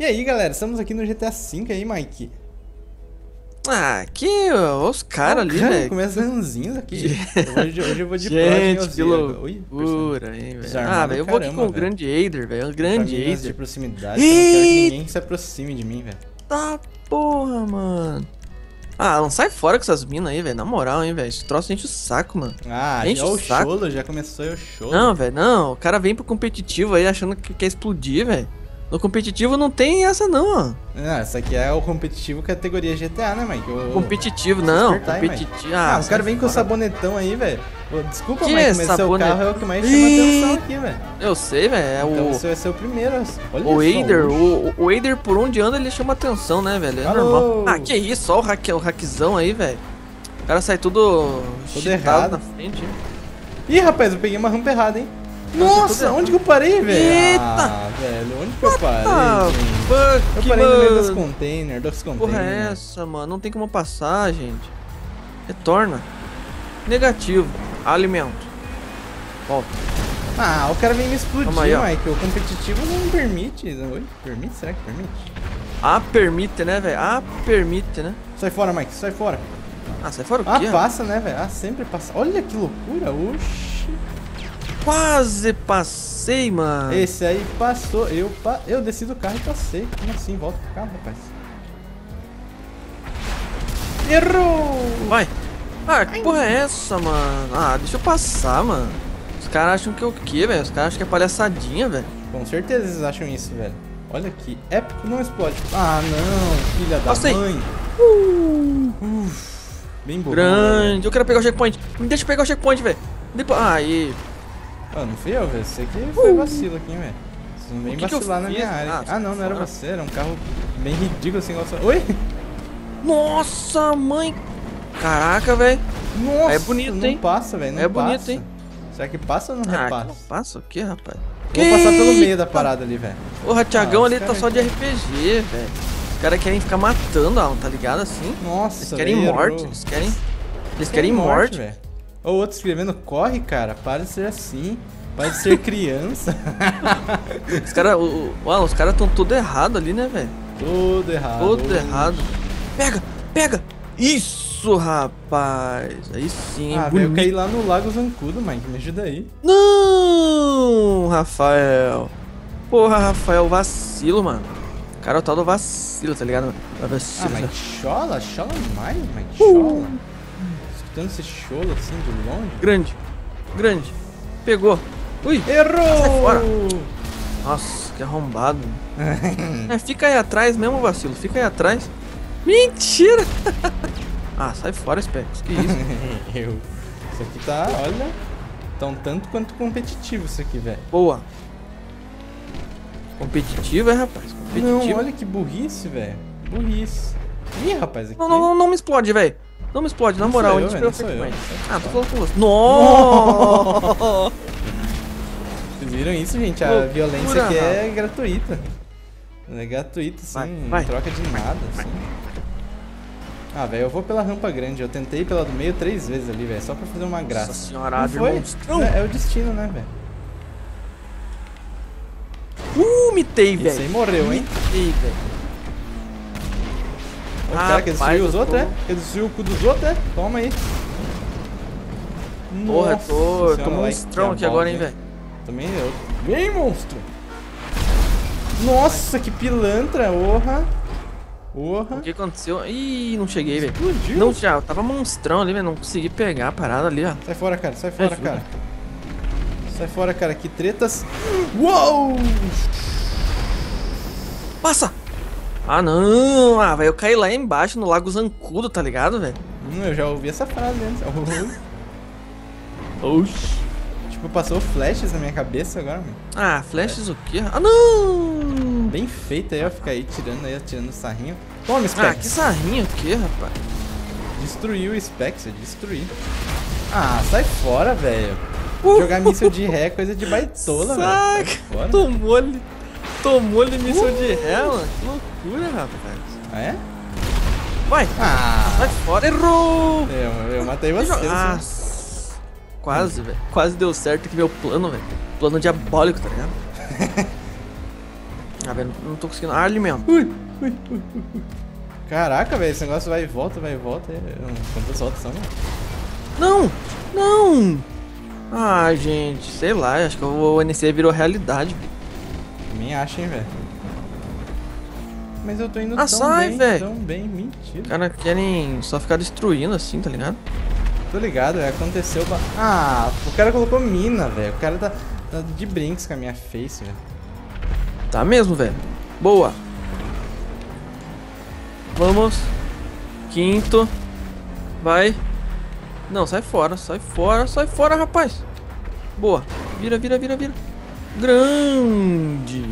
E aí, galera, estamos aqui no GTA V aí, Mike. Ah, que os caras ali, velho. Começa ranzinhos aqui. Hoje eu vou de Gente, que Oi, loucura, hein, velho. Desarmado, Ah, velho, eu vou aqui com o velho. grande Eider, velho. O grande de Eider. proximidade, eu não quero que ninguém se aproxime de mim, velho. Tá porra, mano. Ah, não sai fora com essas minas aí, velho. Na moral, hein, velho. Esse troço enche o saco, mano. Ah, Enche já o o saco. cholo, já começou o cholo. Não, velho, não. O cara vem pro competitivo aí achando que quer explodir, velho. No competitivo não tem essa, não, ó. Não, essa aqui é o competitivo categoria GTA, né, Mike? Competitivo, não. Despertar aí, Competitivo. Ah, os sai caras vêm com o fora. sabonetão aí, velho. Desculpa, Que Mike, mas seu sabonete? carro é o que mais chama atenção aqui, velho. Eu sei, velho. É Então o. você vai ser o primeiro. Olha O só, Eider, oxe. o Eider por onde anda ele chama atenção, né, velho? É Alô? normal. Ah, que isso, ó o hackzão aí, velho. O cara sai tudo cheatado errado. na frente. Ih, rapaz, eu peguei uma rampa errada, hein? Nossa, Nossa, tudo onde que eu parei, velho? Eita! Ah, velho, onde que eu parei, Ah, gente? fuck, Eu parei no meio dos mano. containers, dos Porra é containers. essa, mano? Não tem como passar, gente. Retorna. Negativo. Alimento. Volta. Ah, o cara vem me explodir, Calma aí, ó. Mike. O competitivo não permite. Oi? Permite? Será que permite? Ah, permite, né, velho? Ah, permite, né? Sai fora, Mike, sai fora. Ah, sai fora o Ah, quê? passa, né, velho? Ah, sempre passa. Olha que loucura, oxi. Quase passei, mano. Esse aí passou. Eu desci do carro e passei. Como assim? Volta pro carro, rapaz. Errou! Vai. Ah, que porra é essa, mano? Ah, deixa eu passar, mano. Os caras acham que é o quê, velho? Os caras acham que é palhaçadinha, velho. Com certeza eles acham isso, velho. Olha aqui, épico não explode. Ah, não, filha da Passei. mãe. Bem bom. Grande. Eu quero pegar o checkpoint. Me deixa eu pegar o checkpoint, velho. Depois... Ah, aí. Ah, não fui eu, velho. Você que foi vacilo aqui, velho. Você não vem O que que eu vacilar na fiz? minha área. Ah, Não era fora. você. Era um carro bem ridículo assim. Igual seu... Oi? Nossa, mãe. Caraca, velho. Nossa, É bonito, não hein? passa, velho. Não É passa. bonito, hein? Será que passa ou não Ah, repassa? que não passa o quê, rapaz? Vou passar pelo meio da Eita. parada ali, velho. Porra, Thiagão Ah, ali os tá caras só de aqui. RPG, velho. Os caras querem ficar matando, ó, tá ligado assim? Nossa, Eles querem velho, morte, errou. eles querem morte. velho. Ou outro escrevendo, corre, cara. Para de ser assim. Para de ser criança. Os caras tão tudo errado ali, né, velho? Tudo errado. Todo errado. Pega, pega. Isso, rapaz. Aí sim, Ah, velho, eu caí lá no Lago Zancudo, Mike. Me ajuda aí. Não, Rafael. Porra, Rafael, vacilo, mano. O cara é o tal do vacilo, tá ligado? Ah, Vacilo. Mike, chola mais, Mike. Chola. Escutando esse cholo assim de longe. Grande. Pegou. Ui. Errou! Sai fora. Nossa, que arrombado. Fica aí atrás mesmo, vacilo. Fica aí atrás. Mentira. Ah, sai fora, Specs. Que isso? Isso aqui tá, olha. Tá um tanto quanto competitivo isso aqui, velho. Boa. Competitivo, rapaz. Competitivo. Não, olha que burrice, velho. Burrice. Ih, rapaz, aqui. Não me explode, velho. Não me explode, na Não moral. sou A eu, gente velho, pegou não sou eu. checkpoint. Ah, tô falando com você. Nossa! Vocês viram isso, gente? A Loucura, violência aqui é gratuita. É gratuita, assim, Vai. não troca de nada, assim. Ah, velho, eu vou pela rampa grande. Eu tentei pela do meio 3 vezes ali, velho, só pra fazer uma graça. Nossa senhora, Não Adri, foi? monstrão. É o destino, né, velho? Mitei, Esse aí velho. morreu, hein? Mitei, velho. O cara quer destruir os eu outros, tô- é? Quer destruir o cu dos outros, é? Toma aí. Porra, Nossa tô senhora, monstrão like aqui agora, hein, diabólico, velho. Também eu. Vem, monstro! Nossa, que pilantra! Orra! Orra! O que aconteceu? Ih, não cheguei, velho. Explodiu! Não, já, eu tava monstrão ali, velho. Não consegui pegar a parada ali, ó. Sai fora, cara, sai fora, Ajuda. cara. Sai fora, cara, que tretas. Uou! Passa! Ah, não! Ah, velho, eu caí lá embaixo no Lago Zancudo, tá ligado, velho? Eu já ouvi essa frase antes. Oxi. Tipo, passou flashes na minha cabeça agora, mano. Ah, flashes o quê? Ah, não! Bem feito aí, ó, ficar aí tirando sarrinho. Toma, Ah, Specs. que sarrinho o quê, rapaz? Destruiu o Specs, eu destruí. Ah, sai fora, velho. Jogar míssil de ré é coisa de baitola, velho. Sai fora. Tomou-lhe missão de ré, mano. Que loucura, rapaz. Ah, é? Vai! Ah, Sai fora! Errou! eu matei você. Ah, assim. quase, velho. Quase deu certo aqui meu plano, velho. Plano diabólico, tá ligado? Ah, velho, não tô conseguindo. Ah, ali mesmo. Ui. Caraca, velho, esse negócio vai e volta, vai e volta. Quantas voltas são, mano? Não! Não! Ah, gente, sei lá, acho que o NC virou realidade. Também acho, hein, velho. Mas eu tô indo sai, velho. tão bem, mentira. Os caras querem só ficar destruindo assim, tá ligado? Tô ligado, aconteceu... Ah, o cara colocou mina, velho. O cara tá de brinks com a minha face, velho. Tá mesmo, velho. Boa. Vamos. Quinto. Vai. Não, sai fora, rapaz. Boa. Vira. Grande.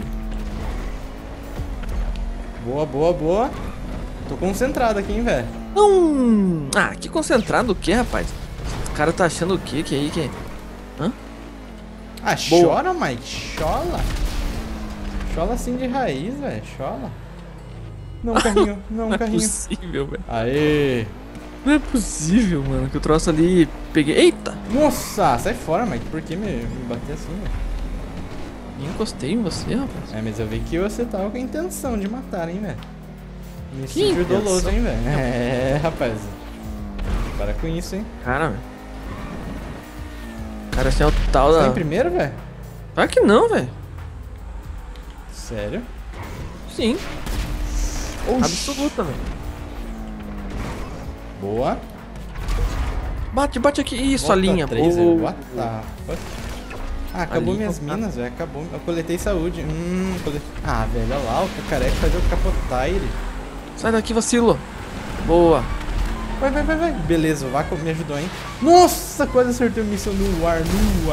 Boa. Tô concentrado aqui, hein, velho. Não. Ah, que concentrado o que, rapaz? O cara tá achando o quê? Que aí, que? Hã? Ah, boa. Chora, Mike. Chola assim de raiz, velho. Chola. Não, carrinho. Não, carrinho. Não é possível, velho. Aê. Não é possível, mano, que o troço ali peguei. Eita! Nossa, sai fora, Mike. Por que me bater assim, velho? Encostei em você, rapaz. É, mas eu vi que você tava com a intenção de matar, hein, velho. Que Homicídio doloso, intenção? hein, velho. É, rapaz. Para com isso, hein. Cara, velho. Cara, assim é o tal Você tá da... em primeiro, velho? Claro que não, velho. Sério? Sim. Oxi. Absoluta, velho. Boa. Bate aqui. Isso, Volta a linha. 3, Boa. what the fuck? Ah, acabou Ali, minhas tá. minas, velho. Acabou. Eu coletei saúde. Ah, velho, olha lá. O cacareca fazer o capotaire. Sai daqui, vacilo. Boa. Vai. Beleza, o Vaco me ajudou, hein. Nossa, quase acertei o míssil no ar.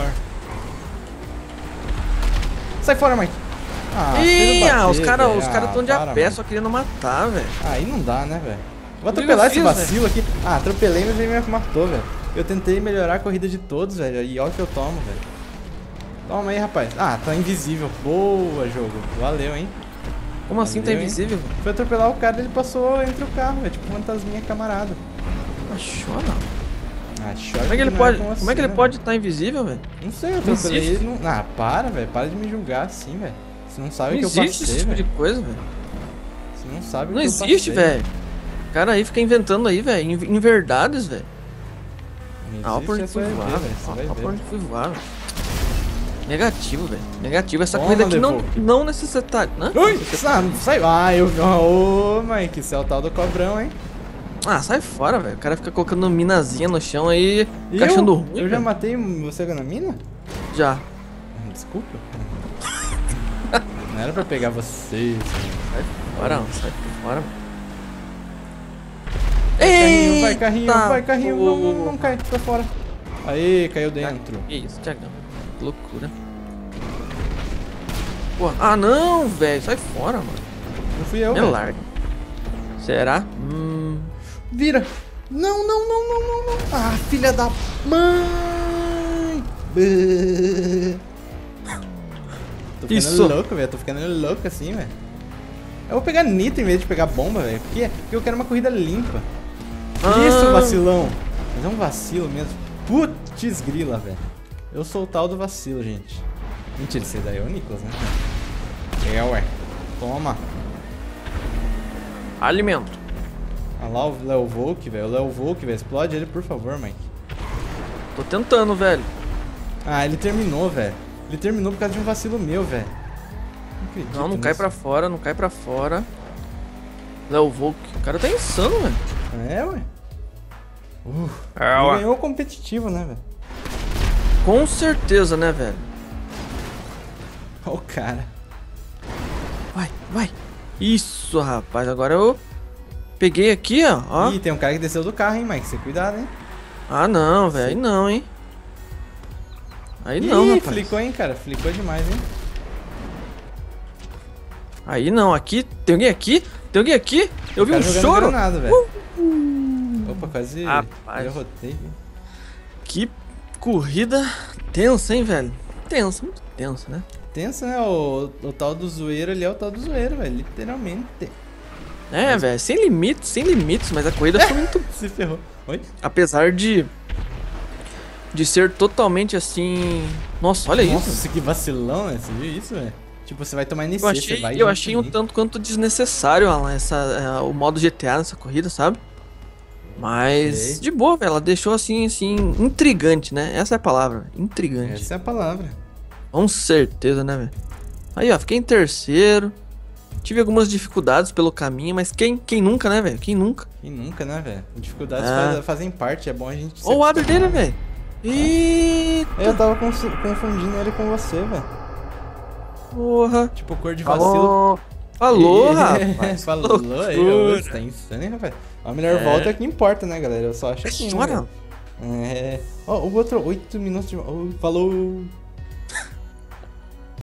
Sai fora, Mike. Ah, os caras tão de a pé, mano. só querendo matar, velho. Aí não dá, né, velho? Vou O que atropelar eu esse fiz, vacilo aqui. Ah, atropelei, mas ele me matou, velho. Eu tentei melhorar a corrida de todos, velho. E olha o que eu tomo, velho. Toma aí, rapaz. Ah, tá invisível. Boa, jogo. Valeu, hein? Como assim tá Valeu, hein? invisível? Foi atropelar o cara, ele passou entre o carro, velho. Tipo, fantasminha camarada. Achou, não. Ah, chora. Como é que ele não pode, com como é você, que ele né, pode estar invisível, velho? velho? Não sei, eu Não atropelei existe. ele. Ah, para, velho. Para de me julgar assim, velho. Você não sabe o Não que eu existe esse passei, tipo de velho. coisa, velho. Você não sabe o Não que eu existe, passei. velho. O cara aí fica inventando aí, velho, em verdades, velho. Não Ah, por existe, onde você fui vai voar, ver, velho. velho. Você vai Por ver. onde fui voar, velho. Negativo, velho. Negativo. Essa Toma, corrida aqui levou. não necessita... Né? Ui, sai. Ah, ô, Mike, você é o tal do cobrão, hein? Ah, sai fora, velho. O cara fica colocando minazinha no chão aí, fica achando ruim, Eu já velho. matei você na mina? Já. Desculpa. Não era pra pegar você. Sai fora, mano. Sai fora, mano. Vai, carrinho. Não cai, pra fora. Aí, caiu dentro. Que isso, Thiagão. Que loucura. Pô, ah, não, velho. Sai fora, mano. Não fui eu, Me velho. larga. Será? Vira. Não. Ah, filha da mãe. Tô ficando Isso. louco, velho. Tô ficando louco assim, velho. Eu vou pegar nitro em vez de pegar bomba, velho. Porque eu quero uma corrida limpa. Isso, vacilão. Mas é um vacilo mesmo. Putz grila, velho. Eu sou o tal do vacilo, gente. Mentira, esse daí é o Nicolas, né? É, ué. Toma. Alimento. Olha lá o Leo Volk, velho. O Leo Volk, velho. Explode ele, por favor, Mike. Tô tentando, velho. Ah, ele terminou, velho. Ele terminou por causa de um vacilo meu, velho. acredito Não, não cai nisso. pra fora, não cai pra fora. Léo Volk. O cara tá insano, velho. É, ué. É, Ele ué. ganhou o competitivo, né, velho? Com certeza, né, velho? Olha o cara. Vai, vai. Isso, rapaz. Agora eu peguei aqui, ó. Ih, tem um cara que desceu do carro, hein, Mike? Você cuidado, hein? Ah, não, velho. Aí não, hein. Aí não, Ih, rapaz. flicou, hein, cara? Flicou demais, hein? Aí não. Aqui. Tem alguém aqui? Tem alguém aqui? Eu vi O um cara jogando choro. granada, velho. Opa, quase Rapaz. derrotei. Viu? Que corrida tensa, hein, velho? Tensa, muito tensa, né? Tenso, né? O tal do zoeiro ali é o tal do zoeiro, velho. Literalmente. É, velho. Sem limites, mas a corrida foi muito... Se ferrou. Oi? Apesar de ser totalmente assim... Nossa, olha isso. Nossa, que vacilão, né? Você viu isso, velho? Tipo, você vai tomar NC, Eu você achei, vai... eu junto achei um nele. tanto quanto desnecessário, Alan, o modo GTA nessa corrida, sabe? Mas, Sei. de boa, velho, ela deixou assim, intrigante, né? Essa é a palavra, intrigante. Essa é a palavra. Com certeza, né, velho? Aí, ó, fiquei em terceiro. Tive algumas dificuldades pelo caminho, mas quem nunca, né, velho? Quem nunca? E nunca, né, velho? Dificuldades fazem parte, é bom a gente... Ó o adro dele, velho. Eita, Eu tava confundindo ele com você, velho. porra. Tipo, cor de vacilo. Falou, rapaz. Falou aí, Loucura. você tá insano, hein, rapaz? A melhor volta é que importa, né, galera? Eu só acho assim, né, Chora. velho? É... Ó, o outro, 8 minutos de... Oh, falou...